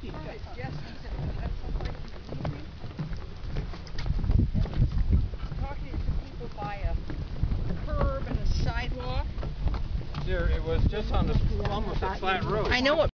Talking to people by a curb and a sidewalk. There, it was just on the almost a flat road. I know what